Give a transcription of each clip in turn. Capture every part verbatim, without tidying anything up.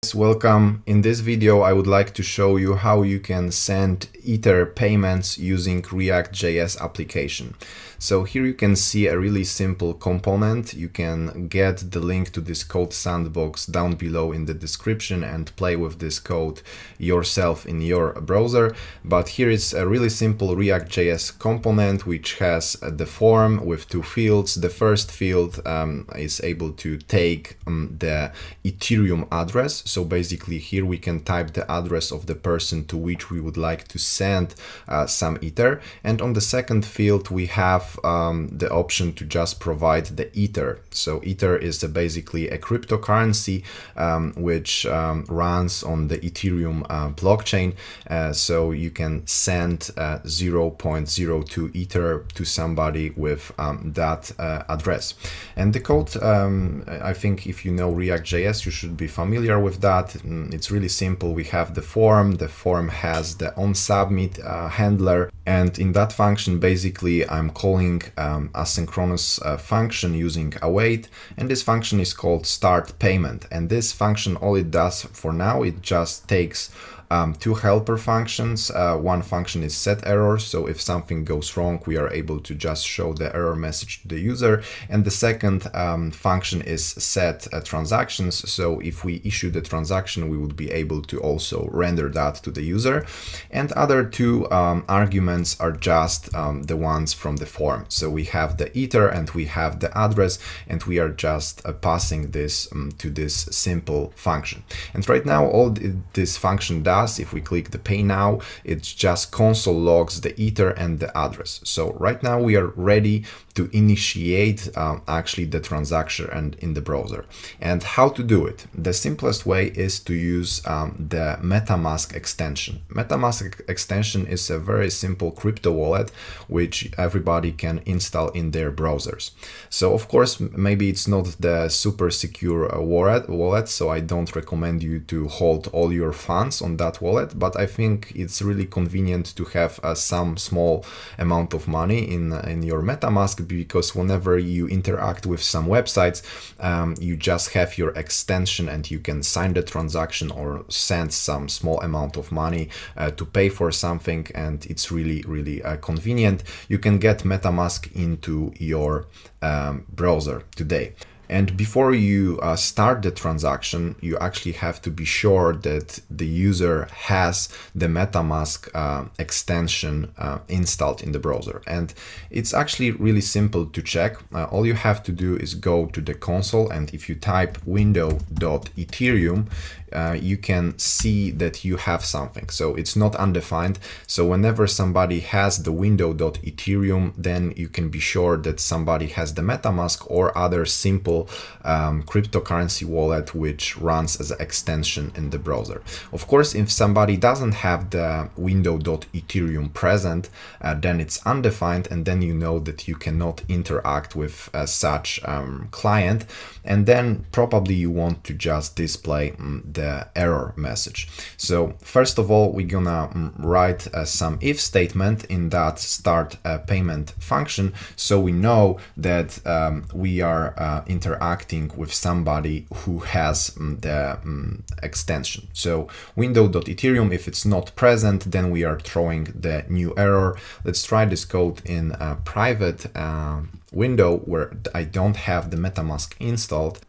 Welcome. In this video I would like to show you how you can send Ether payments using React J S application. So here you can see a really simple component. You can get the link to this code sandbox down below in the description and play with this code yourself in your browser. But here is a really simple React J S component which has the form with two fields. The first field um, is able to take um, the Ethereum address. So basically here we can type the address of the person to which we would like to send uh, some Ether. And on the second field we have um, the option to just provide the Ether. So Ether is a, basically a cryptocurrency um, which um, runs on the Ethereum uh, blockchain. Uh, so you can send uh, zero point zero two Ether to somebody with um, that uh, address. And the code, um, I think if you know React J S, you should be familiar with that. It's really simple. We have the form. The form has the onSubmit uh, handler. And in that function, basically, I'm calling um, asynchronous uh, function using await. And this function is called start payment. And this function, all it does for now, it just takes Um, two helper functions. Uh, one function is set error, so if something goes wrong we are able to just show the error message to the user, and the second um, function is set uh, transactions, so if we issue the transaction we would be able to also render that to the user, and other two um, arguments are just um, the ones from the form. So we have the Ether and we have the address, and we are just uh, passing this um, to this simple function. And right now all th this function does, if we click the pay now, it's just console logs the Ether and the address. So right now we are ready to initiate um, actually the transaction and in the browser. And how to do it? The simplest way is to use um, the MetaMask extension. MetaMask extension is a very simple crypto wallet which everybody can install in their browsers. So of course maybe it's not the super secure uh, wallet, wallet, so I don't recommend you to hold all your funds on that wallet, but I think it's really convenient to have uh, some small amount of money in, in your MetaMask, because whenever you interact with some websites, um, you just have your extension and you can sign the transaction or send some small amount of money uh, to pay for something, and it's really, really uh, convenient. You can get MetaMask into your um, browser today. And before you uh, start the transaction, you actually have to be sure that the user has the MetaMask uh, extension uh, installed in the browser. And it's actually really simple to check. Uh, all you have to do is go to the console, and if you type window.ethereum, uh, you can see that you have something. So it's not undefined. So whenever somebody has the window.ethereum, then you can be sure that somebody has the MetaMask or other simple Um, cryptocurrency wallet which runs as an extension in the browser. Of course, if somebody doesn't have the window.ethereum present, uh, then it's undefined, and then you know that you cannot interact with uh, such um, client, and then probably you want to just display um, the error message. So first of all, we're gonna um, write uh, some if statement in that start uh, payment function, so we know that um, we are uh, interacting with somebody who has um, the um, extension. So window.ethereum, if it's not present, then we are throwing the new error. Let's try this code in a private uh, window where I don't have the MetaMask installed.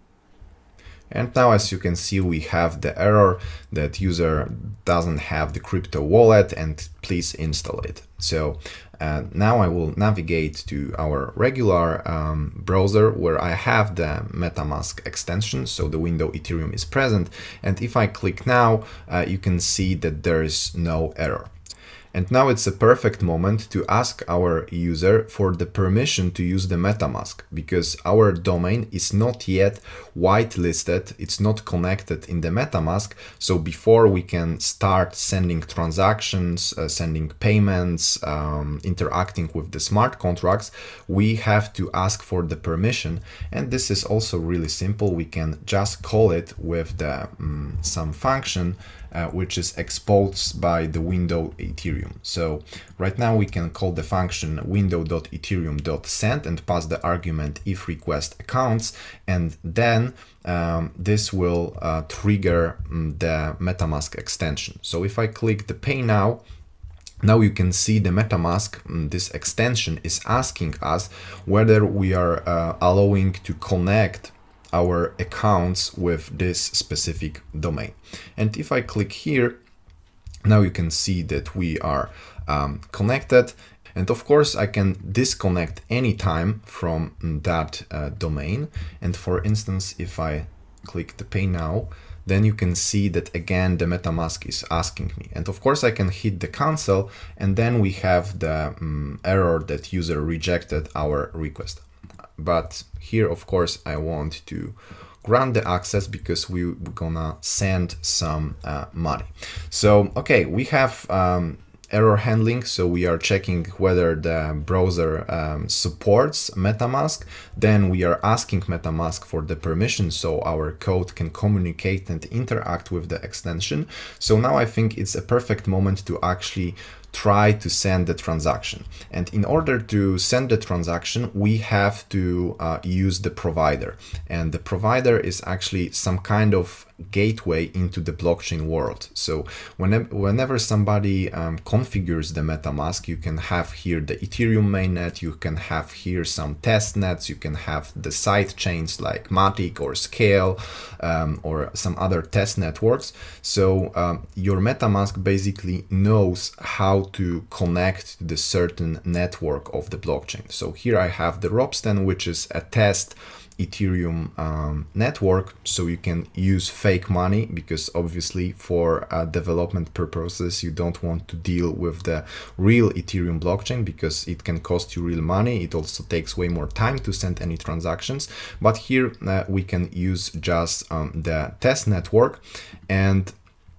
And now, as you can see, we have the error that user doesn't have the crypto wallet and please install it. So uh, now I will navigate to our regular um, browser where I have the MetaMask extension. So the window Ethereum is present. And if I click now, uh, you can see that there is no error. And now it's a perfect moment to ask our user for the permission to use the MetaMask, because our domain is not yet whitelisted, it's not connected in the MetaMask. So before we can start sending transactions, uh, sending payments, um, interacting with the smart contracts, we have to ask for the permission. And this is also really simple. We can just call it with the um, some function uh, which is exposed by the window Ethereum. So right now we can call the function window.ethereum.send and pass the argument if request accounts, and then um, this will uh, trigger um, the MetaMask extension. So if I click the pay now, now you can see the MetaMask, this extension is asking us whether we are uh, allowing to connect our accounts with this specific domain. And if I click here, now you can see that we are um, connected. And of course, I can disconnect anytime from that uh, domain. And for instance, if I click the pay now, then you can see that again the MetaMask is asking me. And of course I can hit the cancel, and then we have the um, error that user rejected our request. But here of course I want to grant the access because we're gonna send some uh, money. So okay, we have um, error handling, so we are checking whether the browser um, supports MetaMask. Then we are asking MetaMask for the permission so our code can communicate and interact with the extension. So now I think it's a perfect moment to actually try to send the transaction. And in order to send the transaction, we have to uh, use the provider. And the provider is actually some kind of gateway into the blockchain world. So whenever, whenever somebody um, configures the MetaMask, you can have here the Ethereum mainnet, you can have here some test nets, you can have the side chains like Matic or Scale um, or some other test networks. So um, your MetaMask basically knows how to connect to the certain network of the blockchain. So here I have the Ropsten, which is a test Ethereum um, network, so you can use fake money because obviously for uh, development purposes you don't want to deal with the real Ethereum blockchain because it can cost you real money. It also takes way more time to send any transactions, but here uh, we can use just um, the test network. And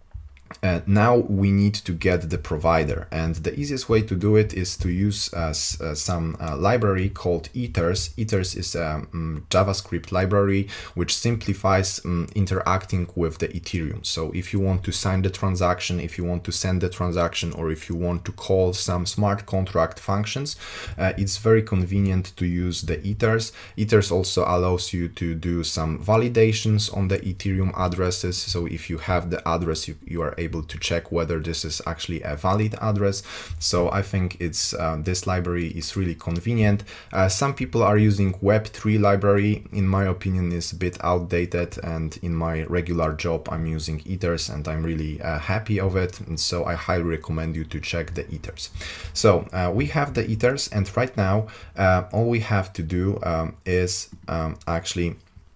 Uh, now we need to get the provider, and the easiest way to do it is to use uh, uh, some uh, library called Ethers. Ethers is a um, JavaScript library which simplifies um, interacting with the Ethereum. So if you want to sign the transaction, if you want to send the transaction, or if you want to call some smart contract functions, uh, it's very convenient to use the Ethers. Ethers also allows you to do some validations on the Ethereum addresses. So if you have the address, you, you are able to check whether this is actually a valid address. So I think it's uh, this library is really convenient. Uh, some people are using Web three library. In my opinion, is a bit outdated, and in my regular job I'm using Ethers and I'm really uh, happy of it, and so I highly recommend you to check the Ethers. So uh, we have the Ethers, and right now uh, all we have to do um, is um, actually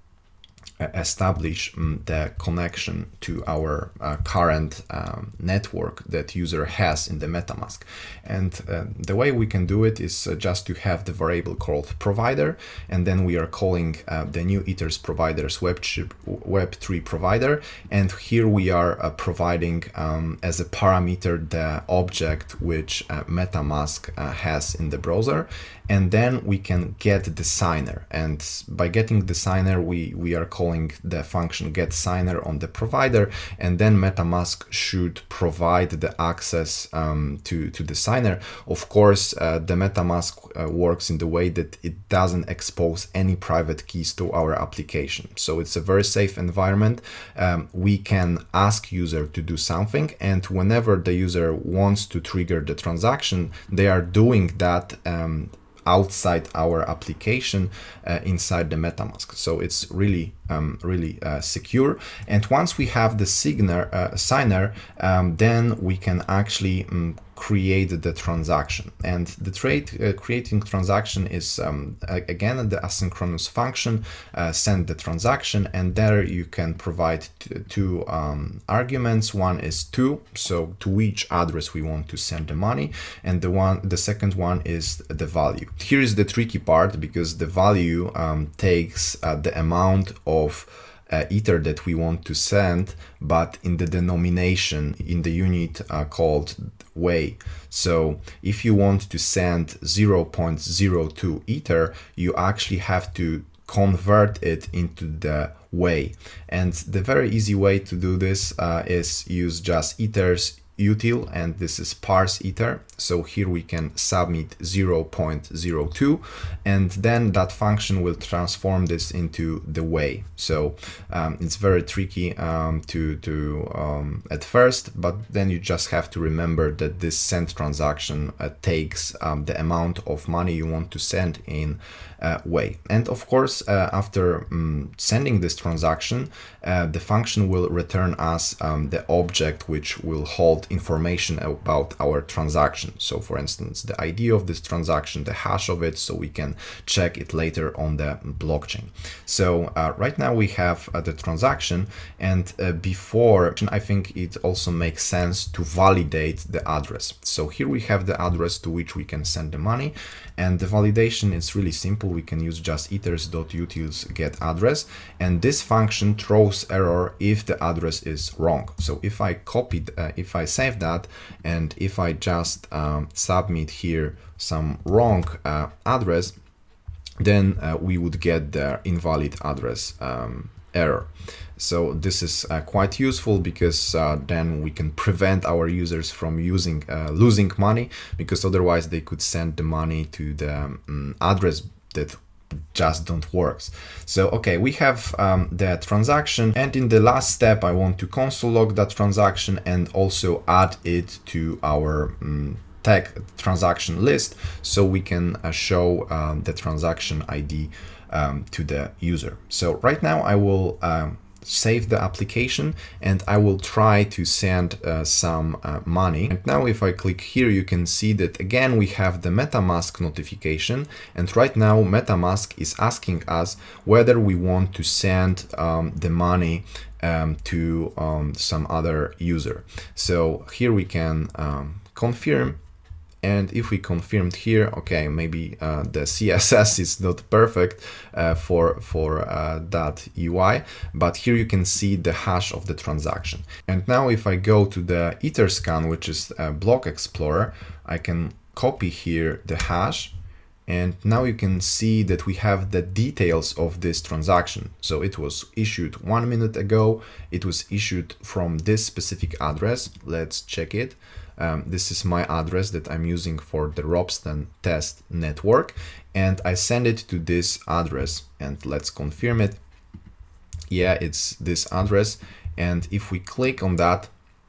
establish um, the connection to our uh, current um, network that user has in the MetaMask. And uh, the way we can do it is uh, just to have the variable called provider, and then we are calling uh, the new Ethers providers Web three provider, and here we are uh, providing um, as a parameter the object which uh, MetaMask uh, has in the browser, and then we can get the signer, and by getting the signer we we are calling the function get signer on the provider, and then MetaMask should provide the access um, to to the signer. Of course, uh, the MetaMask uh, works in the way that it doesn't expose any private keys to our application, so it's a very safe environment. Um, we can ask user to do something, and whenever the user wants to trigger the transaction, they are doing that um, outside our application uh, inside the MetaMask. So it's really um, really uh, secure. And once we have the signer, uh, signer, um, then we can actually um, create the transaction. And the trade uh, creating transaction is um, again the asynchronous function, uh, send the transaction, and there you can provide two um, arguments. One is to, so to which address we want to send the money, and the one the second one is the value. Here is the tricky part, because the value um, takes uh, the amount of Uh, ether that we want to send, but in the denomination in the unit uh, called way. So if you want to send zero point zero two ether, you actually have to convert it into the way. And the very easy way to do this uh, is use just ethers util, and this is parse ether. So here we can submit zero point zero two, and then that function will transform this into the way. So um, it's very tricky um, to, to um, at first, but then you just have to remember that this send transaction uh, takes um, the amount of money you want to send in uh, way. And of course, uh, after um, sending this transaction, uh, the function will return us um, the object which will hold information about our transaction. So for instance, the I D of this transaction, the hash of it, so we can check it later on the blockchain. So uh, right now we have uh, the transaction, and uh, before, I think it also makes sense to validate the address. So here we have the address to which we can send the money, and the validation is really simple. We can use just ethers.utils get address, and this function throws error if the address is wrong. So if I copied, uh, if I save that, and if I just um, submit here some wrong uh, address, then uh, we would get the invalid address um, error. So this is uh, quite useful, because uh, then we can prevent our users from using uh, losing money, because otherwise they could send the money to the um, address that just don't works. So okay, we have um, the transaction, and in the last step I want to console log that transaction and also add it to our um, tag transaction list, so we can uh, show um, the transaction I D um, to the user. So right now I will um, save the application, and I will try to send uh, some uh, money. And now if I click here, you can see that again we have the MetaMask notification, and right now MetaMask is asking us whether we want to send um, the money um, to um, some other user. So here we can um, confirm. And if we confirmed here, okay, maybe uh, the C S S is not perfect uh, for, for uh, that U I, but here you can see the hash of the transaction. And now if I go to the Etherscan, which is a block explorer, I can copy here the hash, and now you can see that we have the details of this transaction. So it was issued one minute ago, it was issued from this specific address. Let's check it. Um, this is my address that I'm using for the Ropsten test network, and I send it to this address, and let's confirm it. Yeah, it's this address, and if we click on that,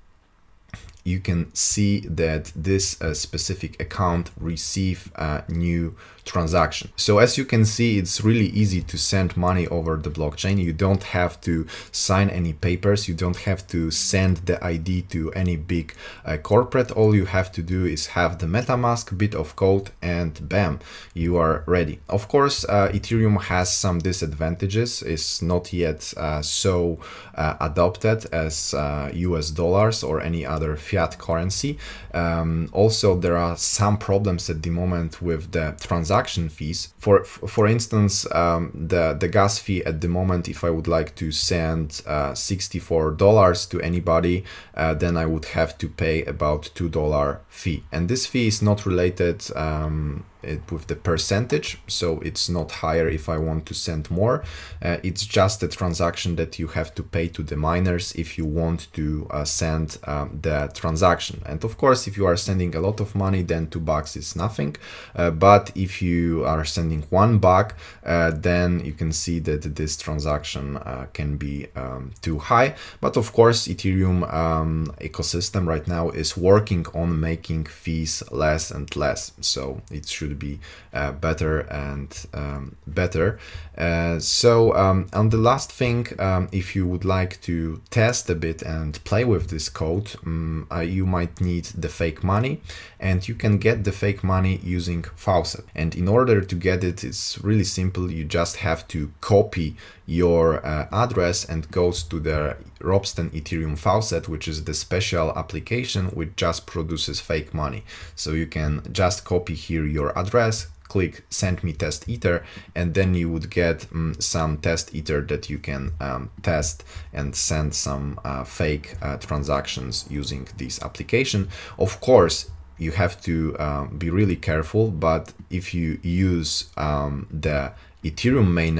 you can see that this uh, specific account receive a new transaction. So as you can see, it's really easy to send money over the blockchain. You don't have to sign any papers. You don't have to send the I D to any big uh, corporate. All you have to do is have the MetaMask bit of code, and bam, you are ready. Of course, uh, Ethereum has some disadvantages. It's not yet uh, so uh, adopted as uh, U S dollars or any other fiat currency. Um, also, there are some problems at the moment with the transaction fees. For for instance, um, the the gas fee at the moment, if I would like to send uh, sixty-four dollars to anybody, uh, then I would have to pay about two dollar fee, and this fee is not related um, it with the percentage, so it's not higher if I want to send more. Uh, it's just a transaction that you have to pay to the miners if you want to uh, send um, the transaction. And of course, if you are sending a lot of money, then two bucks is nothing. Uh, but if you are sending one buck, uh, then you can see that this transaction uh, can be um, too high. But of course, Ethereum um, ecosystem right now is working on making fees less and less, so it should be uh, better and um, better. Uh, so um, and the last thing, um, if you would like to test a bit and play with this code, um, uh, you might need the fake money, and you can get the fake money using Faucet. And in order to get it, it's really simple. You just have to copy your uh, address and goes to the Ropsten Ethereum Faucet, which is the special application which just produces fake money. So you can just copy here your address, click send me test ether, and then you would get um, some test ether that you can um, test and send some uh, fake uh, transactions using this application. Of course, you have to uh, be really careful, but if you use um, the Ethereum mainnet,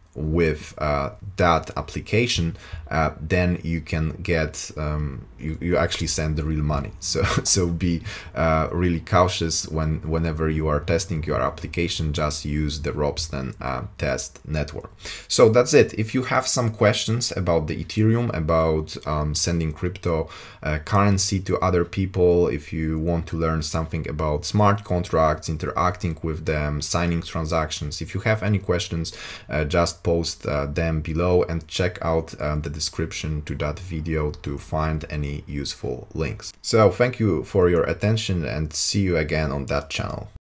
with uh, that application, uh, then you can get um, you, you actually send the real money. So so be uh, really cautious when whenever you are testing your application. Just use the Ropsten uh, test network. So that's it. If you have some questions about the Ethereum, about um, sending crypto uh, currency to other people, if you want to learn something about smart contracts, interacting with them, signing transactions, if you have any questions, uh, just post uh, them below and check out uh, the description to that video to find any useful links. So thank you for your attention and see you again on that channel.